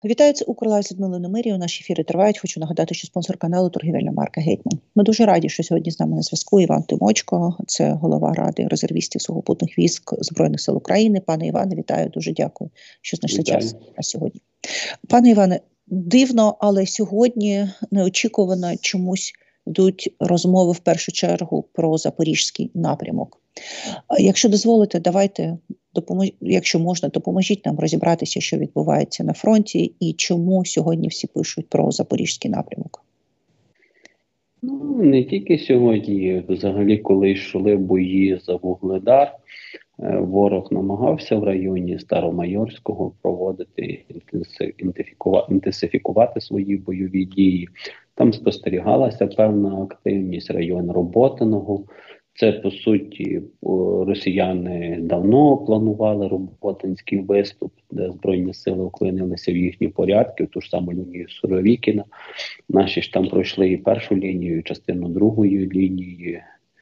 Вітаю, це Укрлайв з Людмилою Немирією. Наші ефіри тривають. Хочу нагадати, що спонсор каналу – торгівельна марка «Гетьман». Ми дуже раді, що сьогодні з нами на зв'язку Іван Тимочко, це голова Ради резервістів сухопутних військ Збройних сил України. Пане Іване, вітаю, дуже дякую, що знайшли час на сьогодні. Пане Іване, дивно, але сьогодні неочікувано чомусь йдуть розмови в першу чергу про Запорізький напрямок. Якщо дозволите, давайте, якщо можна, допоможіть нам розібратися, що відбувається на фронті і чому сьогодні всі пишуть про Запорізький напрямок. Ну, не тільки сьогодні. Взагалі, коли йшли бої за Вугледар, ворог намагався в районі Старомайорського проводити, інтенсифікувати свої бойові дії. Там спостерігалася певна активність, район Роботиного. Це, по суті, росіяни давно планували Роботинський виступ, де Збройні сили вклинилися в їхні порядки, в ту ж саму лінію Суровікіна. Наші ж там пройшли і першу лінію, і частину другої лінії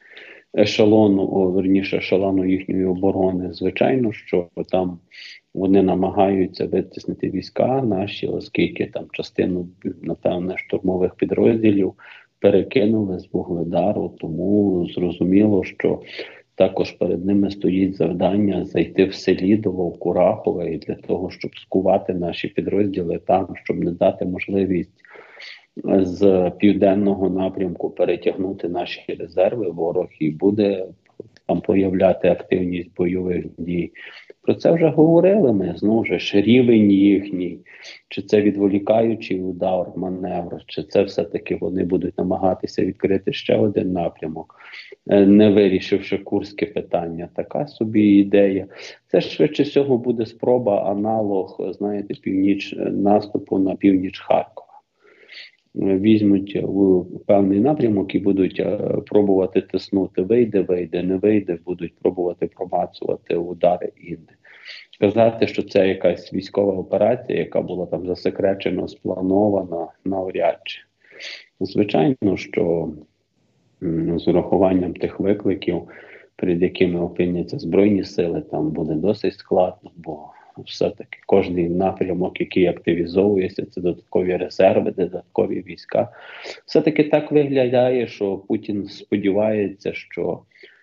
ешелону їхньої оборони. Звичайно, що там вони намагаються витіснити війська наші, оскільки там частину, напевне, штурмових підрозділів перекинули з Вугледару, тому зрозуміло, що також перед ними стоїть завдання зайти в Селідово, в Курахове, і для того, щоб скувати наші підрозділи там, щоб не дати можливість з південного напрямку перетягнути наші резерви, ворог і буде там проявляти активність бойових дій. Про це вже говорили ми, знову ж рівень їхній, чи це відволікаючий удар, маневр, чи це все-таки вони будуть намагатися відкрити ще один напрямок, не вирішивши курське питання. Така собі ідея. Це швидше всього буде спроба, аналог, знаєте, наступу на північ Харкова. Візьмуть в певний напрямок і будуть пробувати тиснути, вийде, не вийде, будуть пробувати промацувати удари інде. Сказати, що це якась військова операція, яка була там засекречено, спланована, навряд чи. Звичайно, що з урахуванням тих викликів, перед якими опиняться Збройні сили, там буде досить складно, бо все-таки кожен напрямок, який активізовується, це додаткові резерви, додаткові війська. Все-таки так виглядає, що Путін сподівається, що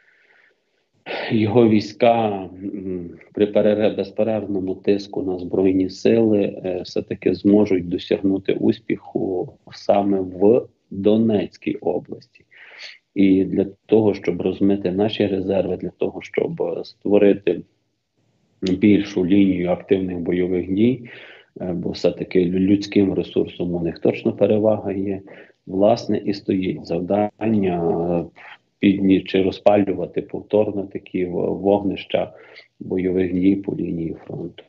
його війська при безперервному тиску на Збройні сили все-таки зможуть досягнути успіху саме в Донецькій області. І для того, щоб розмити наші резерви, для того, щоб створити більшу лінію активних бойових дій, бо все-таки людським ресурсом у них точно перевага є, власне, і стоїть завдання чи розпалювати повторно такі вогнища бойових дій по лінії фронту.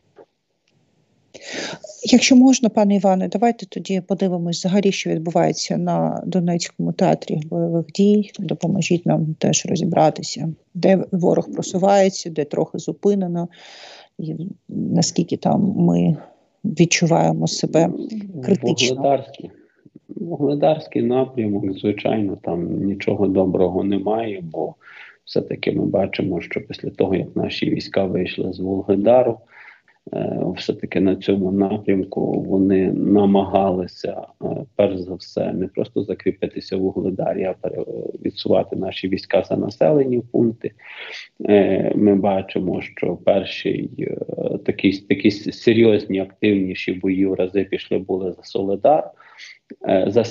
Якщо можна, пане Іване, давайте тоді подивимось взагалі, що відбувається на Донецькому театрі бойових дій. Допоможіть нам теж розібратися, де ворог просувається, де трохи зупинено, і наскільки там ми відчуваємо себе критично. Вугледарський напрямок, звичайно, там нічого доброго немає, бо все-таки ми бачимо, що після того, як наші війська вийшли з Вугледару, все-таки на цьому напрямку вони намагалися, перш за все, не просто закріпитися в Вугледарі, а відсувати наші війська за населені пункти. Ми бачимо, що перші такі серйозні, активніші бої в рази пішли були за Солидар, за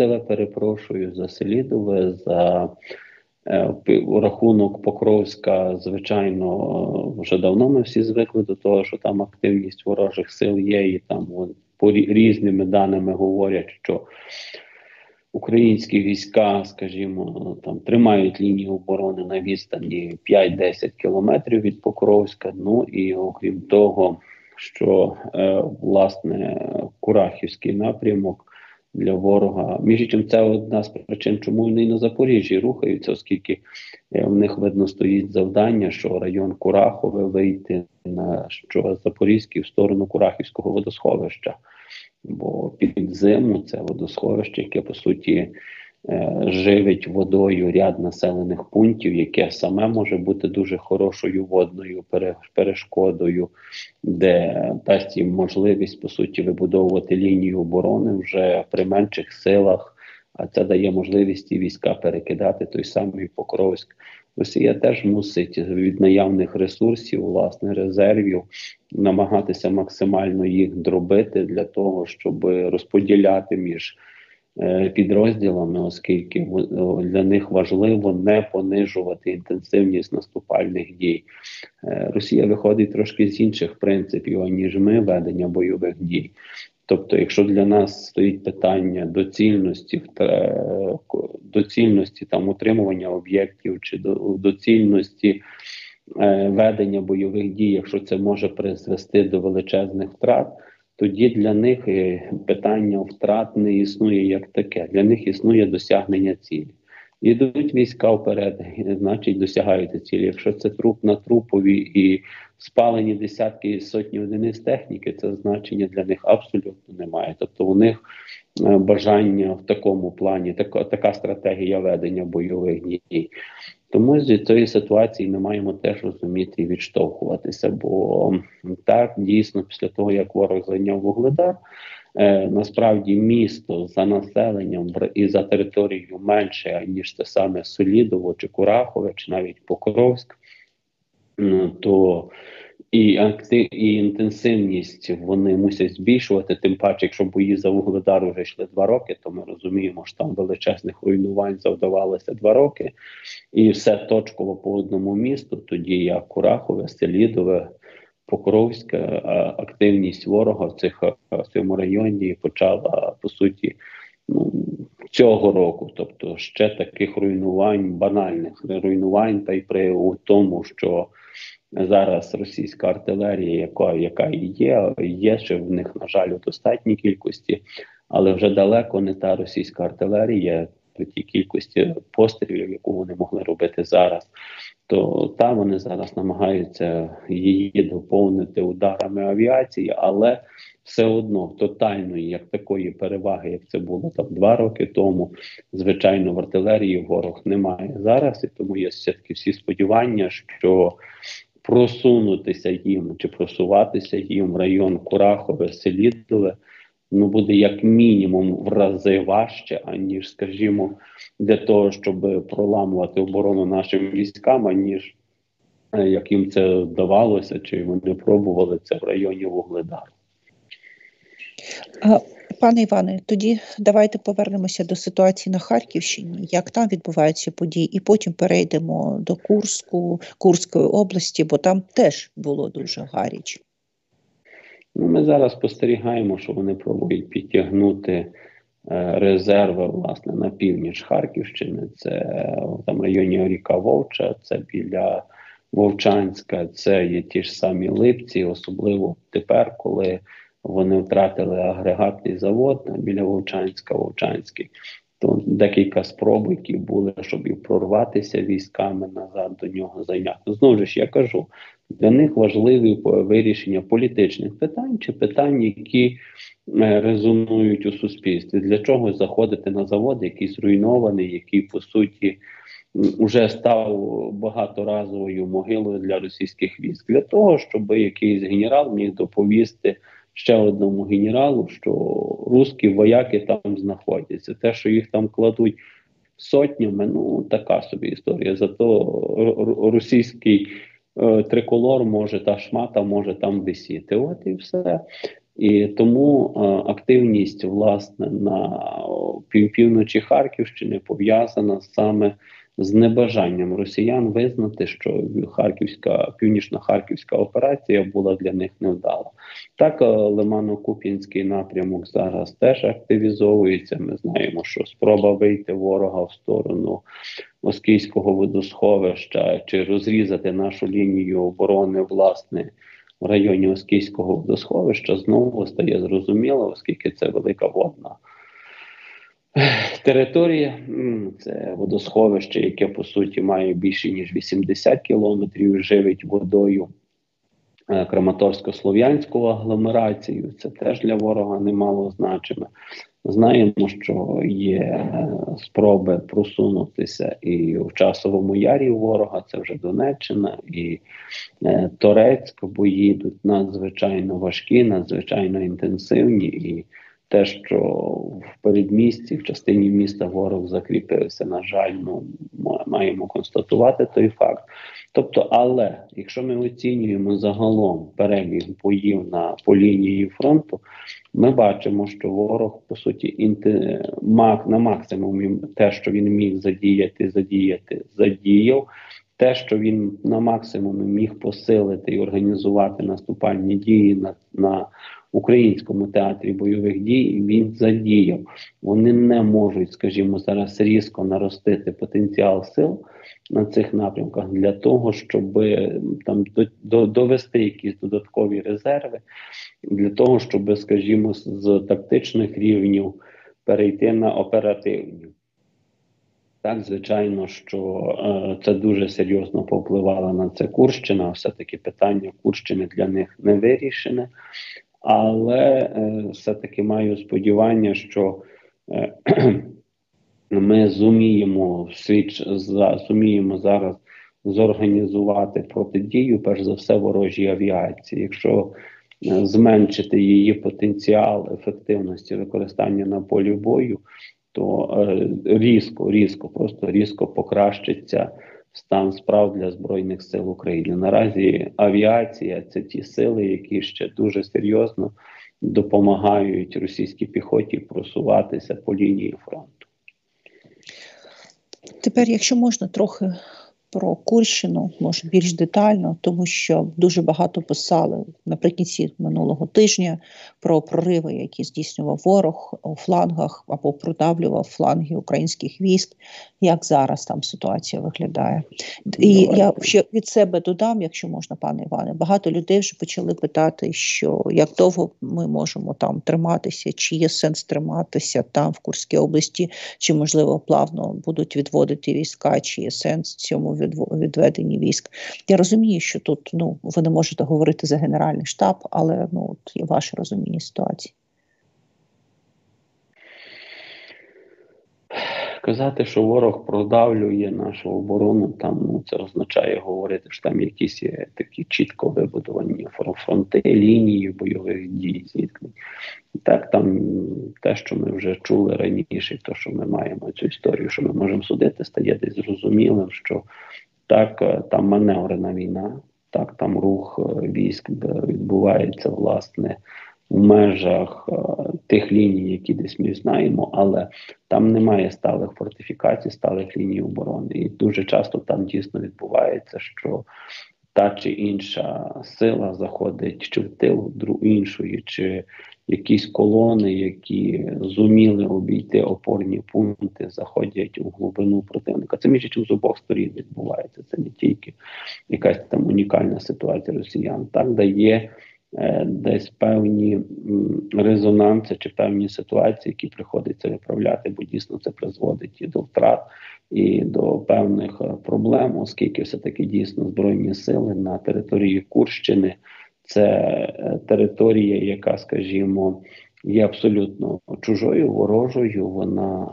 Селідове, за рахунок Покровська, звичайно, вже давно ми всі звикли до того, що там активність ворожих сил є, і там по різними даними говорять, що українські війська, скажімо, там тримають лінію оборони на відстані 5-10 кілометрів від Покровська. Ну і окрім того, що власне Курахівський напрямок для ворога. Між іншим, це одна з причин, чому вони і на Запоріжжі рухаються, оскільки в них, видно, стоїть завдання, що район Курахове вийти на Запорізький в сторону Курахівського водосховища. Бо під зиму це водосховище, яке, по суті, живить водою ряд населених пунктів, яке саме може бути дуже хорошою водною перешкодою, де дасть їм можливість, по суті, вибудовувати лінію оборони вже при менших силах, а це дає можливість і війська перекидати той самий Покровськ. Росія теж мусить від наявних ресурсів, власне, резервів, намагатися максимально їх дробити для того, щоб розподіляти між підрозділами, оскільки для них важливо не понижувати інтенсивність наступальних дій. Росія виходить трошки з інших принципів, аніж ми, ведення бойових дій. Тобто, якщо для нас стоїть питання доцільності там утримування об'єктів чи доцільності ведення бойових дій, якщо це може призвести до величезних втрат, тоді для них питання втрат не існує як таке. Для них існує досягнення цілі. Йдуть війська вперед, значить досягають цілі. Якщо це труп на трупові і спалені десятки і сотні одиниць техніки, це значення для них абсолютно немає. Тобто у них бажання в такому плані, така стратегія ведення бойових дій. Тому з цієї ситуації ми маємо теж розуміти і відштовхуватися, бо так, дійсно, після того, як ворог зайняв Вугледар, насправді місто за населенням і за територією менше, ніж те саме Селидово, чи Курахове, чи навіть Покровськ, то і інтенсивність вони мусять збільшувати, тим паче, якщо бої за Вугледар вже йшли 2 роки, то ми розуміємо, що там величезних руйнувань завдавалося 2 роки, і все точково по одному місту, тоді як Курахове, Селидове, Покровська, активність ворога в цьому районі почала, по суті, цього року. Тобто ще таких руйнувань, банальних руйнувань, та й при тому, що зараз російська артилерія, яка і є ще в них, на жаль, у достатній кількості, але вже далеко не та російська артилерія, при тій кількості пострілів, яку вони могли робити зараз, то там вони зараз намагаються її доповнити ударами авіації, але все одно тотальної, як такої переваги, як це було там 2 роки тому, звичайно, в артилерії ворог немає зараз, і тому є все-таки всі сподівання, що просунутися їм чи просуватися їм в район Курахове, Селидове, буде як мінімум в рази важче, аніж, скажімо, для того, щоб проламувати оборону нашим військам, аніж як їм це вдавалося, чи вони пробували це в районі Вугледару. Пане Іване, тоді давайте повернемося до ситуації на Харківщині, як там відбуваються події, і потім перейдемо до Курської області, бо там теж було дуже гаряче. Ми зараз спостерігаємо, що вони пробують підтягнути резерви, власне, на північ Харківщини. Це там в районі ріка Вовча, це біля Вовчанська, це є ті ж самі Липці, особливо тепер, коли вони втратили агрегатний завод біля Вовчанська, Вовчанський. То декілька спроб, які були, щоб і прорватися військами назад до нього зайняти. Знову ж я кажу, для них важливі вирішення політичних питань чи питань, які резонують у суспільстві. Для чого заходити на завод, який зруйнований, який, по суті, вже став багаторазовою могилою для російських військ. Для того, щоб якийсь генерал міг доповісти ще одному генералу, що русські вояки там знаходяться. Те, що їх там кладуть сотнями, така собі історія. Зато російський триколор може, та шмата може там висіти. От і все. І тому активність, власне, на півночі Харківщини пов'язана саме з небажанням росіян визнати, що північно-харківська операція була для них невдала. Так, Лимано-Куп'янський напрямок зараз теж активізовується. Ми знаємо, що спроба вийти ворога в сторону Оскільського водосховища чи розрізати нашу лінію оборони, власне, в районі Оскільського водосховища знову стає зрозуміло, оскільки це велика водна територія. Це водосховище, яке, по суті, має більше ніж 80 кілометрів, живить водою Краматорсько-Слов'янську агломерацію, це теж для ворога немало значиме. Знаємо, що є спроби просунутися і в Часовому Ярі у ворога, це вже Донеччина, і Торецьк, бої йдуть надзвичайно важкі, надзвичайно інтенсивні, і те, що в передмісті, в частині міста ворог закріпився, на жаль, маємо констатувати той факт. Тобто, але якщо ми оцінюємо загалом перебіг боїв по лінії фронту, ми бачимо, що ворог, по суті, на максимумі те, що він міг задіяв. Те, що він на максимумі міг посилити і організувати наступальні дії на українському театрі бойових дій, він задіяв. Вони не можуть, скажімо, зараз різко наростити потенціал сил на цих напрямках для того, щоб там довести якісь додаткові резерви, для того, щоб, скажімо, з тактичних рівнів перейти на оперативні. Так, звичайно, що це дуже серйозно повпливало на це Курщина, все-таки питання Курщини для них не вирішене, але все-таки маю сподівання, що ми зуміємо зараз зорганізувати протидію, перш за все, ворожій авіації. Якщо зменшити її потенціал ефективності використання на полі бою, то різко покращиться стан справ для Збройних сил України. Наразі авіація – це ті сили, які ще дуже серйозно допомагають російській піхоті просуватися по лінії фронту. Тепер, якщо можна, трохи про Курщину, може більш детально, тому що дуже багато писали наприкінці минулого тижня про прориви, які здійснював ворог у флангах або продавлював фланги українських військ. Як зараз там ситуація виглядає? І я ще від себе додам, якщо можна, пане Іване, багато людей вже почали питати, що як довго ми можемо там триматися, чи є сенс триматися там в Курській області, чи можливо плавно будуть відводити війська, чи є сенс цьому відведенні військ. Я розумію, що тут ви не можете говорити за Генеральний штаб, але от є ваше розуміння ситуації. Казати, що ворог продавлює нашу оборону, там це означає говорити, що там якісь такі чітко вибудовані фронти, лінії бойових дій, зіткнень. Так, там те, що ми вже чули раніше, то, що ми маємо цю історію, що ми можемо судити, стає десь зрозумілим, що так, там маневрена війна, так, там рух військ відбувається, власне, в межах тих ліній, які десь ми знаємо, але там немає сталих фортифікацій, сталих ліній оборони. І дуже часто там дійсно відбувається, що та чи інша сила заходить чи в тил іншої, чи якісь колони, які зуміли обійти опорні пункти, заходять у глибину противника. Це між іншим з обох сторін відбувається. Це не тільки якась там унікальна ситуація росіян. Так дає десь певні резонанси чи певні ситуації, які приходиться виправляти, бо дійсно це призводить і до втрат, і до певних проблем, оскільки все-таки дійсно Збройні сили на території Курщини – це територія, яка, скажімо, є абсолютно чужою, ворожою, вона,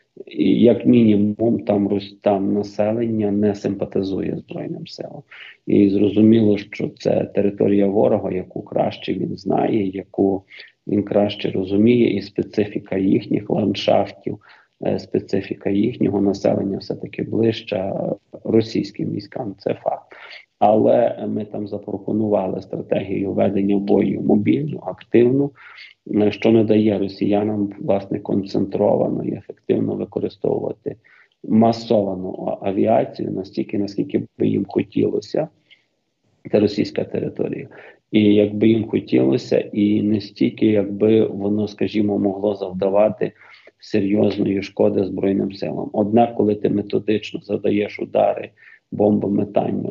як мінімум, там населення не симпатизує Збройним силам. І зрозуміло, що це територія ворога, яку краще він знає, яку він краще розуміє, і специфіка їхніх ландшафтів, специфіка їхнього населення все-таки ближча російським військам, це факт. Але ми там запропонували стратегію ведення бою мобільну, активну, що не дає росіянам, власне, концентровано і ефективно використовувати масовану авіацію настільки, наскільки би їм хотілося. Це російська територія. І якби їм хотілося, і не стільки, якби воно, скажімо, могло завдавати серйозної шкоди Збройним силам. Однак, коли ти методично задаєш удари бомбометання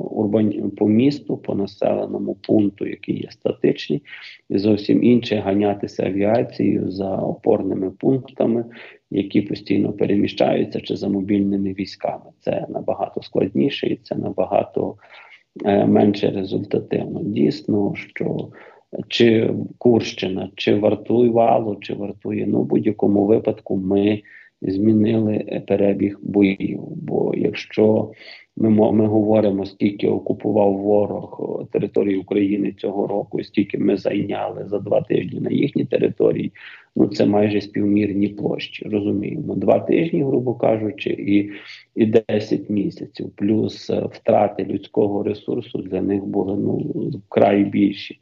по місту, по населеному пункту, який є статичний, і зовсім інше ганятися авіацією за опорними пунктами, які постійно переміщаються, чи за мобільними військами. Це набагато складніше і це набагато менше результативно. Дійсно, що чи Курщина, чи вартує валу, чи вартує, ну, в будь-якому випадку ми змінили перебіг боїв. Бо якщо ми говоримо, скільки окупував ворог території України цього року, стільки ми зайняли за 2 тижні на їхній території, ну це майже співмірні площі, розуміємо. 2 тижні, грубо кажучи, і 10 місяців, плюс втрати людського ресурсу для них були, ну, вкрай більші.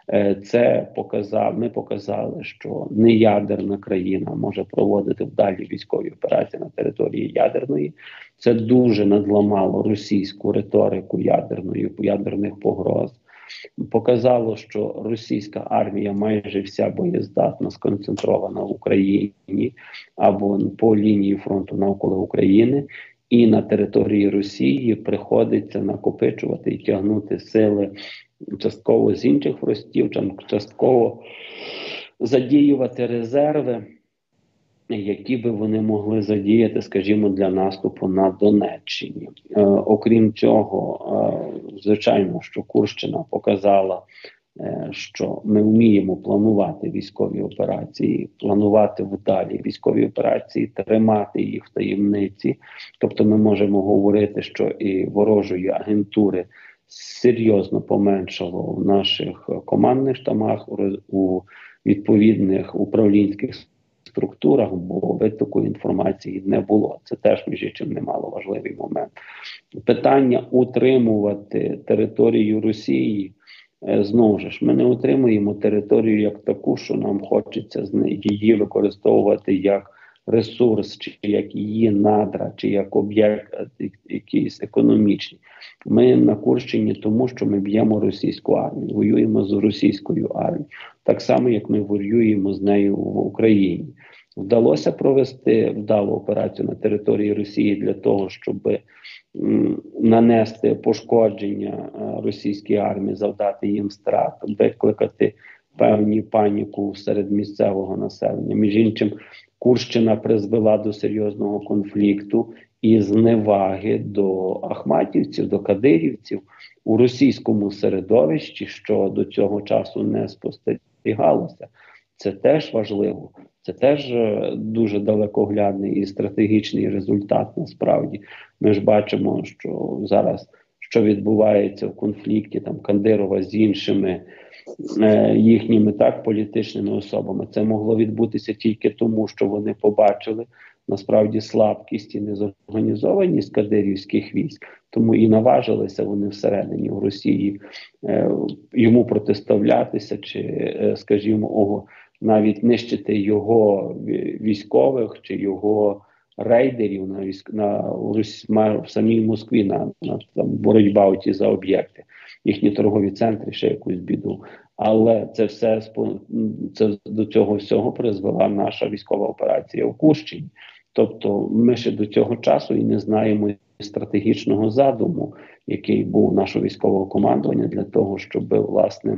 Ми показали, що не ядерна країна може проводити вдалі військові операції на території ядерної. Це дуже надламало російську риторику ядерних погроз. Показало, що російська армія майже вся боєздатна, сконцентрована в Україні або по лінії фронту навколо України. І на території Росії приходиться накопичувати і тягнути сили частково з інших фронтів, частково задіювати резерви, які би вони могли задіяти, скажімо, для наступу на Донеччині. Окрім цього, звичайно, що Курщина показала, що ми вміємо планувати військові операції, планувати вдалі військові операції, тримати їх в таємниці. Тобто ми можемо говорити, що і ворожої агентури серйозно поменшало в наших командних штабах, у відповідних управлінських структурах, бо витоку інформації не було. Це теж, між іншим, немало важливий момент. Питання утримувати територію Росії, знову ж, ми не утримуємо територію як таку, що нам хочеться її використовувати як ресурс, чи як її надра, чи як об'єкт якийсь економічний. Ми на Курщині тому, що ми б'ємо російську армію, воюємо з російською армією. Так само, як ми воюємо з нею в Україні. Вдалося провести вдалу операцію на території Росії для того, щоб нанести пошкодження російській армії, завдати їм страт, викликати певну паніку серед місцевого населення. Між іншим, Курщина призвела до серйозного конфлікту і зневаги до ахматівців, до кадирівців у російському середовищі, що до цього часу не спостерігалося. Це теж важливо. Це теж дуже далекоглядний і стратегічний результат насправді. Ми ж бачимо, що зараз, що відбувається в конфлікті там Кадирова з іншими їхніми політичними особами. Це могло відбутися тільки тому, що вони побачили насправді слабкість і незорганізованість кадирівських військ. Тому і наважилися вони всередині в Росії йому протиставлятися чи, скажімо, навіть нищити його військових чи його рейдерів в самій Москві, на боротьба оті за об'єкти, їхні торгові центри, ще якусь біду. Але це до цього всього призвела наша військова операція в Курщині. Тобто ми ще до цього часу і не знаємо стратегічного задуму, який був нашого військового командування для того, щоб, власне,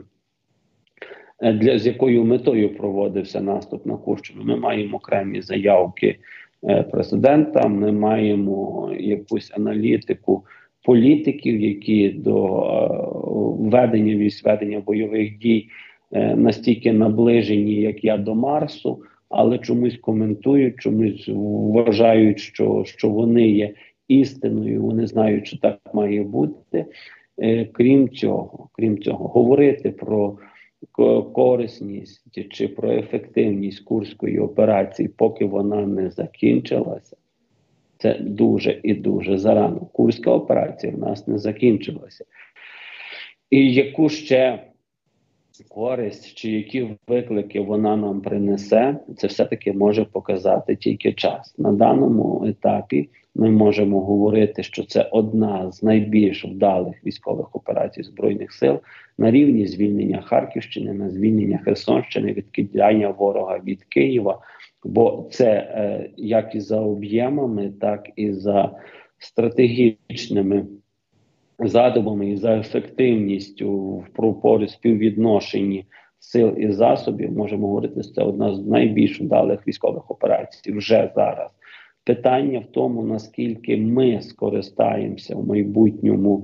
з якою метою проводився наступ на Курщину. Ми маємо окремі заявки президента, ми маємо якусь аналітику політиків, які до ведення бойових дій настільки наближені, як я, до Марсу, але чомусь коментують, чомусь вважають, що вони є істиною, вони знають, що так має бути. Крім цього, говорити про корисність чи про ефективність Курської операції, поки вона не закінчилася, це дуже і дуже зарано. Курська операція в нас не закінчилася. І яку ще користь чи які виклики вона нам принесе, це все-таки може показати тільки час. На даному етапі ми можемо говорити, що це одна з найбільш вдалих військових операцій Збройних сил на рівні звільнення Харківщини, на звільнення Херсонщини, відкидання ворога від Києва, бо це як і за об'ємами, так і за стратегічними задумами і за ефективністю в співвідношенні сил і засобів, можемо говорити, що це одна з найбільш вдалих військових операцій вже зараз. Питання в тому, наскільки ми скористаємося в майбутньому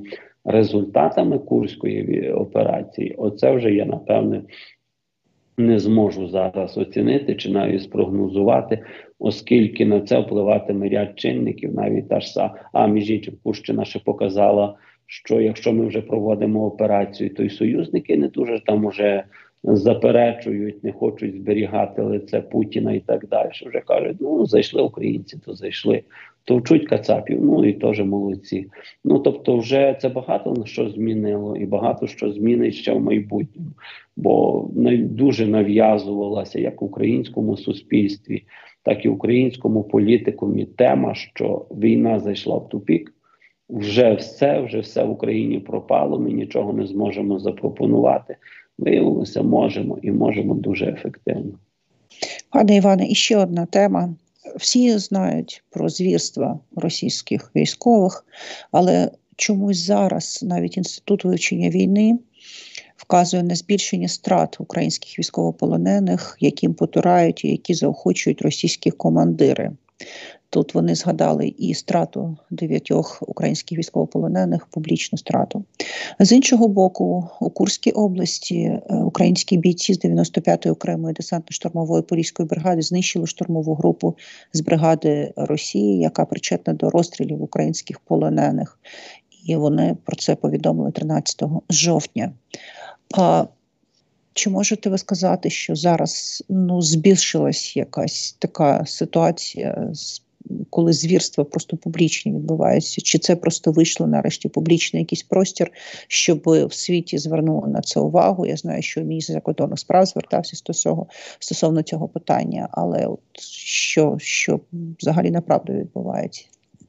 результатами Курської операції, оце вже я, напевне, не зможу зараз оцінити чи навіть спрогнозувати, оскільки на це впливатиме ряд чинників, навіть та ж між іншим, Курщина ще показала, що якщо ми вже проводимо операцію, то й союзники не дуже там уже заперечують, не хочуть зберігати лице Путіна і так далі. Вже кажуть, ну, зайшли українці, то зайшли. Товчуть кацапів, ну і теж молодці. Ну, тобто вже це багато що змінило і багато що змінить ще в майбутньому. Бо дуже нав'язувалася як в українському суспільстві, так і в українському політикумі тема, що війна зайшла в тупік, вже все в Україні пропало, ми нічого не зможемо запропонувати. Виявилося, можемо і можемо дуже ефективно. Пане Іване, і ще одна тема. Всі знають про звірства російських військових, але чомусь зараз навіть Інститут вивчення війни вказує на збільшення страт українських військовополонених, яким потурають і які заохочують російські командири. Тут вони згадали і страту 9 українських військовополонених, публічну страту. З іншого боку, у Курській області українські бійці з 95-ї окремої десантно-штурмової Поліської бригади знищили штурмову групу з бригади Росії, яка причетна до розстрілів українських полонених. І вони про це повідомили 13 жовтня. Чи можете ви сказати, що зараз збільшилась якась така ситуація, коли звірства просто публічні відбуваються? Чи це просто вийшло нарешті публічний якийсь простір, щоб в світі звернули на це увагу? Я знаю, що міністр закордонних справ звертався стосовно цього питання, але от що взагалі направду відбувається?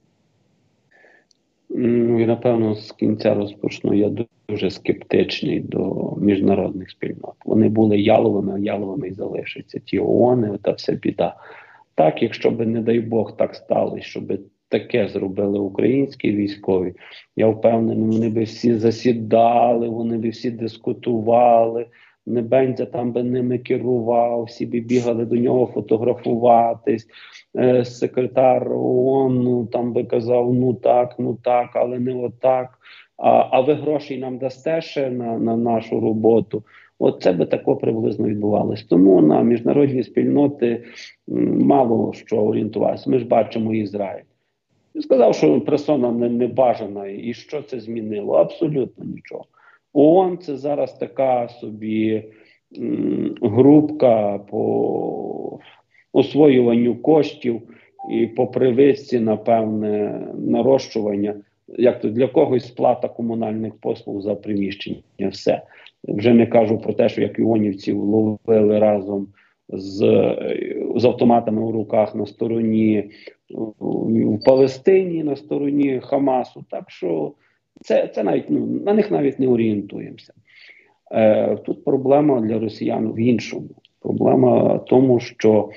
Ну, і напевно з кінця розпочну. Я дуже скептичний до міжнародних спільнот. Вони були яловими і залишаться. Ті ООН, та вся біда. Так, якщо би, не дай Бог, так сталося, щоб таке зробили українські військові, я впевнений, вони би всі засідали, вони би всі дискутували, Небензя там би ними керував, всі би бігали до нього фотографуватись, секретар ООН там би казав, ну так, але не отак, а ви гроші нам дасте ще на нашу роботу. От це би тако приблизно відбувалось. Тому на міжнародні спільноти мало що орієнтуватися. Ми ж бачимо Ізраїль. Він сказав, що персона не бажана. І що це змінило? Абсолютно нічого. ООН – це зараз така собі групка по освоюванню коштів і по привичці, напевне, нарощування. Як то для когось сплата комунальних послуг за приміщення. Все. Вже не кажу про те, що як іонівців ловили разом з автоматами у руках на стороні в Палестині, на стороні Хамасу. Так що це навіть, на них навіть не орієнтуємося. Тут проблема для росіян в іншому. Проблема в тому, що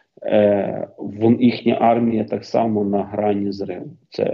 їхня армія так само на грані зриву.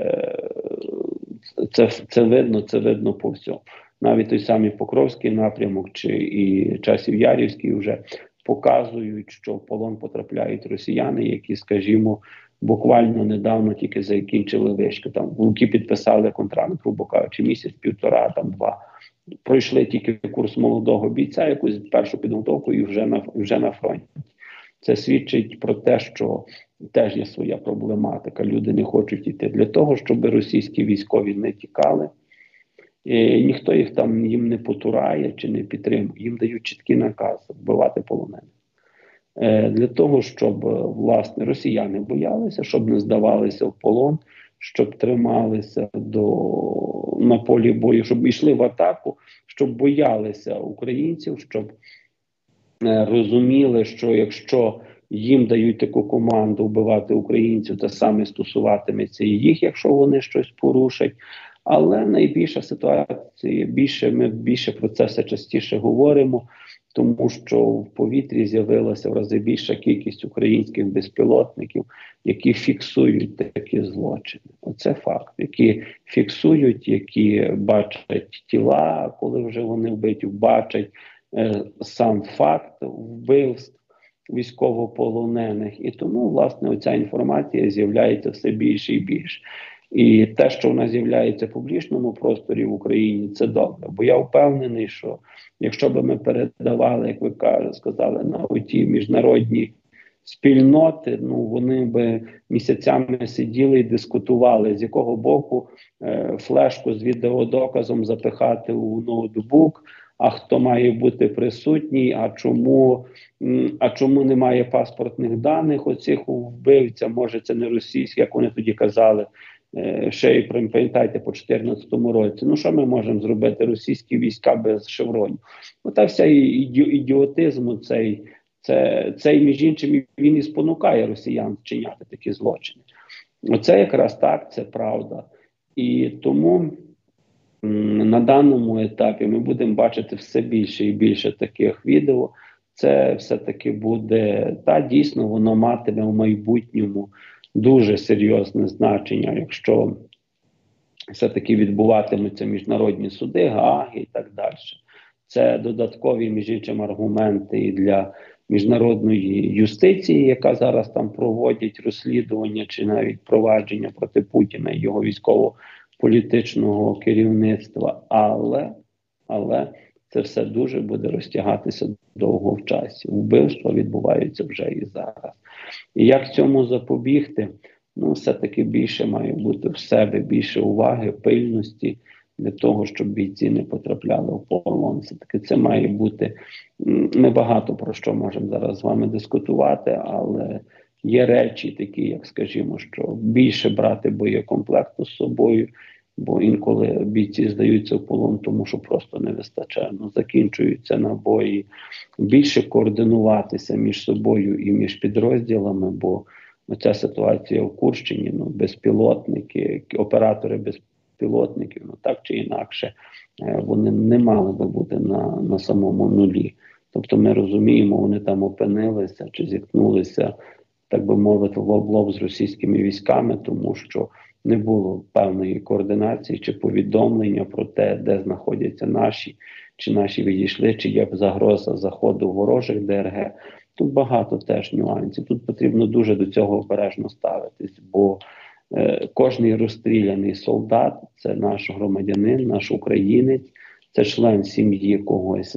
Це видно по всьому. Навіть той самий Покровський напрямок чи і Часів Ярівський вже показують, що в полон потрапляють росіяни, які, скажімо, буквально недавно тільки закінчили вишки. Там в Луки підписали контракт, грубо кажучи, місяць-півтора, там 2. Пройшли тільки курс молодого бійця, якусь першу підготовку і вже на фронті. Це свідчить про те, що теж є своя проблематика. Люди не хочуть йти для того, щоб російські військові не тікали. І ніхто їм не потурає чи не підтримує. Їм дають чіткі накази вбивати полонених. Для того, щоб, власне, росіяни боялися, щоб не здавалися в полон, щоб трималися на полі бою, щоб йшли в атаку, щоб боялися українців, щоб розуміли, що якщо їм дають таку команду вбивати українців, то саме стосуватиметься і їх, якщо вони щось порушать. Але найбільша ситуація, ми більше про це все частіше говоримо, тому що в повітрі з'явилася в рази більша кількість українських безпілотників, які фіксують такі злочини. Оце факт. Які фіксують, які бачать тіла, коли вже вони вбиті, бачать сам факт вбивств військовополонених. І тому, власне, оця інформація з'являється все більше і більше. І те, що вона з'являється в публічному просторі в Україні, це добре. Бо я впевнений, що якщо б ми передавали, як ви сказали, на ті міжнародні спільноти, ну вони би місяцями сиділи і дискутували, з якого боку флешку з відеодоказом запихати у ноутбук, а хто має бути присутній, а чому немає паспортних даних оцих у вбивця, може це не російські, як вони тоді казали, ще й пам'ятаєте, по 2014 році. Ну що ми можемо зробити, російські війська без шевронів? Ота вся ідіотизм цей, між іншим, він і спонукає росіян вчиняти такі злочини. Оце якраз так, це правда. І тому на даному етапі ми будемо бачити все більше і більше таких відео. Це все-таки буде, дійсно, воно матиме в майбутньому дуже серйозне значення, якщо все-таки відбуватимуться міжнародні суди, Гааги і так далі. Це додаткові, між іншим, аргументи і для міжнародної юстиції, яка зараз там проводить розслідування чи навіть провадження проти Путіна і його військово-політичного керівництва. Але це все дуже буде розтягатися довго в часі. Вбивства відбуваються вже і зараз. І як цьому запобігти? Ну, все-таки більше має бути в себе, більше уваги, пильності для того, щоб бійці не потрапляли в полон. Все-таки це має бути, ми багато про що можемо зараз з вами дискутувати, але є речі такі, як, скажімо, що більше брати боєкомплекту з собою, бо інколи бійці здаються в полон, тому що просто не вистачає, закінчуються набої, більше координуватися між собою і між підрозділами, бо оця ситуація в Курщині, безпілотники, оператори безпілотників, так чи інакше, вони не мали би бути на самому нулі. Тобто ми розуміємо, вони там опинилися чи зіткнулися, так би мовити, в лоб з російськими військами, тому що не було певної координації чи повідомлення про те, де знаходяться наші, чи наші відійшли, чи є загроза заходу ворожих ДРГ. Тут багато теж нюансів. Тут потрібно дуже до цього обережно ставитись, бо кожний розстріляний солдат – це наш громадянин, наш українець, це член сім'ї когось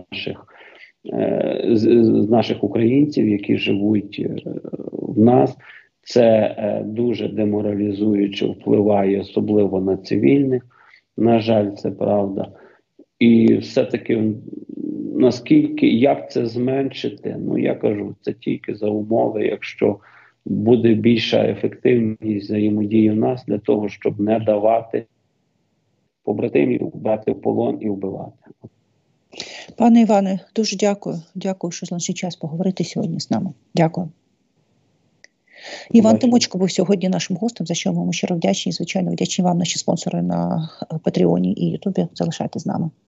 з наших українців, які живуть в нас. Це дуже деморалізуюче впливає, особливо на цивільних. На жаль, це правда. І все-таки, наскільки, як це зменшити? Я кажу, це тільки за умови, якщо буде більша ефективність взаємодії в нас для того, щоб не давати побратимів брати в полон і вбивати. Пане Іване, дуже дякую. Дякую, що знайшли час поговорити сьогодні з нами. Дякую. Іван Тимочко був сьогодні нашим гостем, за що ми щиро вдячні. Звичайно, вдячні вам, наші спонсори на Патреоні і Ютубі. Залишайтесь з нами.